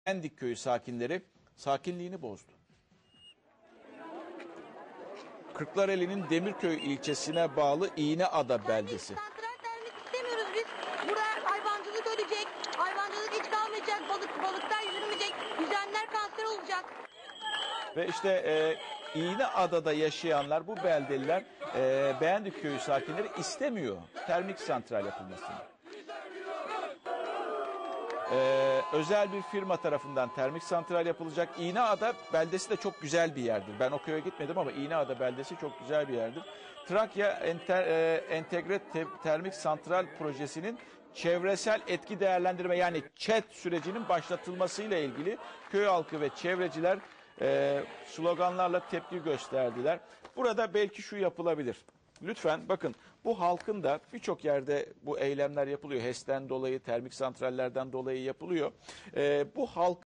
Pendik köyü sakinleri sakinliğini bozdu. Kırklareli'nin Demirköy ilçesine bağlı İğneada beldesi. Santral termik istemiyoruz biz. Burada hayvancılık ölecek. Hayvancılık hiç kalmayacak. Balıklar yüzülmeyecek. Yüzenler kanser olacak. Ve işte İğneada'da yaşayanlar, bu beldeliler, Pendik köyü sakinleri istemiyor termik santral yapılmasını. Özel bir firma tarafından termik santral yapılacak. İğneada beldesi de çok güzel bir yerdir. Ben o köye gitmedim ama İğneada beldesi çok güzel bir yerdir. Trakya Entegre Termik Santral Projesi'nin çevresel etki değerlendirme, yani ÇED sürecinin başlatılmasıyla ilgili köy halkı ve çevreciler sloganlarla tepki gösterdiler. Burada belki şu yapılabilir. Lütfen bakın, bu halkın da birçok yerde bu eylemler yapılıyor. HES'ten dolayı, termik santrallerden dolayı yapılıyor. Bu halk